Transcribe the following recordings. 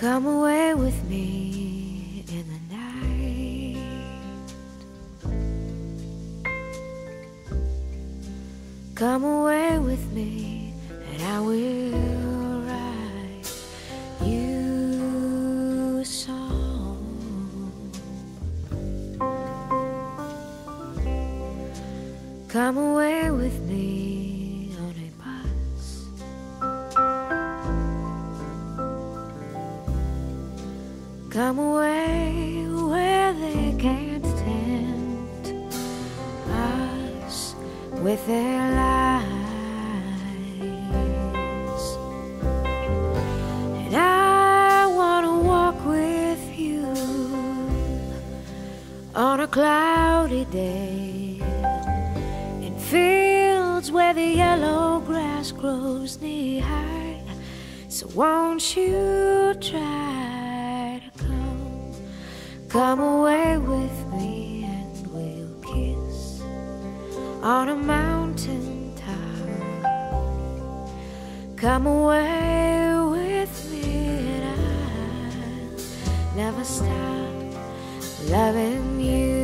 Come away with me in the night. Come away with me and I will write you a song. Come away with me on a bus. Come away where they can't tempt us with their lies. And I want to walk with you on a cloudy day in fields where the yellow grass grows knee high. So won't you try to come away with me and we'll kiss on a mountain top. Come away with me and I'll never stop loving you.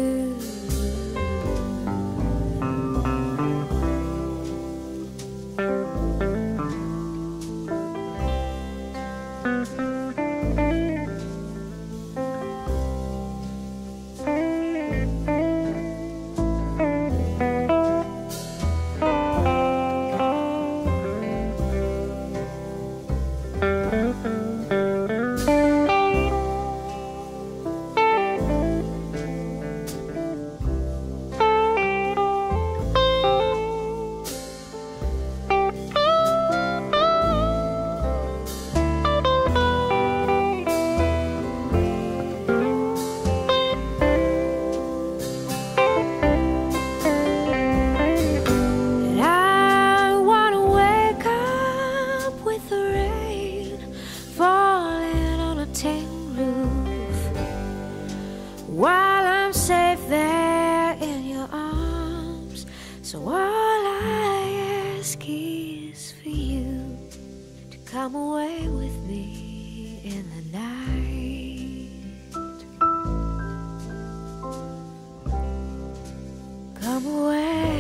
While I'm safe there in your arms, so all I ask is for you to come away with me in the night. Come away.